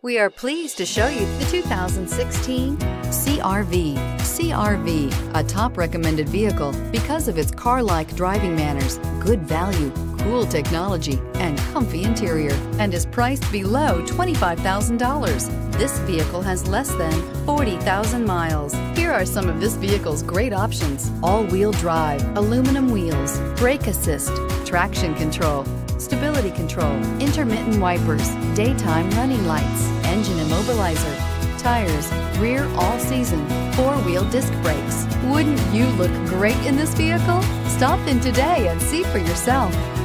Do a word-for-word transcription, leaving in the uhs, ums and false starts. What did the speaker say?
We are pleased to show you the two thousand sixteen C R V. C R V, a top recommended vehicle because of its car-like driving manners, good value, cool technology, and comfy interior, and is priced below twenty-five thousand dollars. This vehicle has less than forty thousand miles. Here are some of this vehicle's great options: all-wheel drive, aluminum wheels, brake assist, traction control, stability control, intermittent wipers, daytime running lights, engine immobilizer, tires, rear all-season, four-wheel disc brakes. Wouldn't you look great in this vehicle? Stop in today and see for yourself.